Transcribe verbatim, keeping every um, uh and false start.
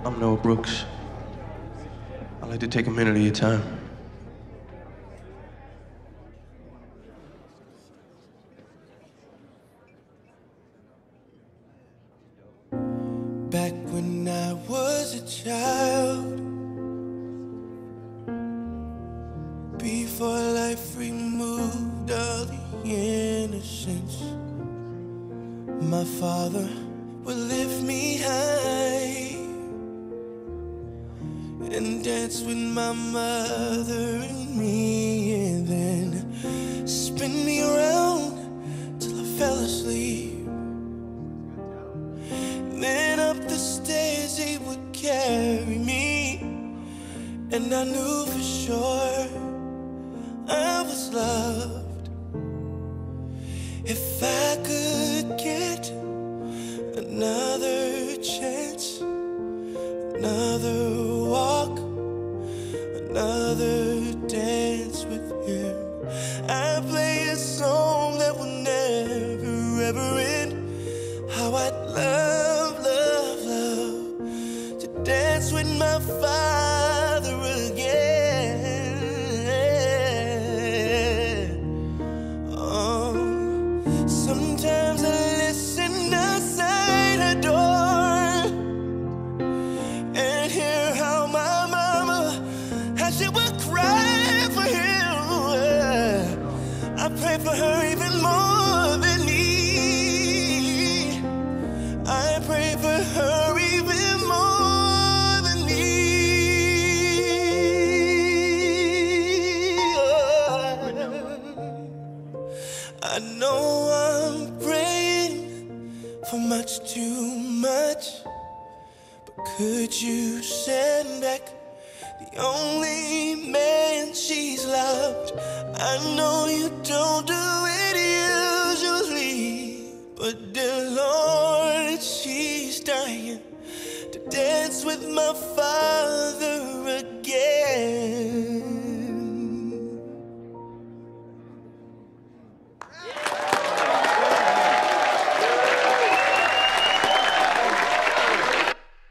I'm Noah Brooks. I'd like to take a minute of your time. Back when I was a child, before life removed all the innocence, my father would lift me high and dance with my mother and me, and then spin me around till I fell asleep. Then up the stairs he would carry me, and I knew for sure I was loved. If I could get another chance, another walk, another dance with him, I'd play a song that will never ever end. How I'd love, love, love to dance with my father again. Oh, sometimes I listen outside her door and hear how my mama, how she would cry for him. I pray for her even more than me. I pray for her even more than me. I know I'm praying for much too much, but could you send back the only man she's loved? I know you don't do it usually, but dear Lord, she's dying to dance with my father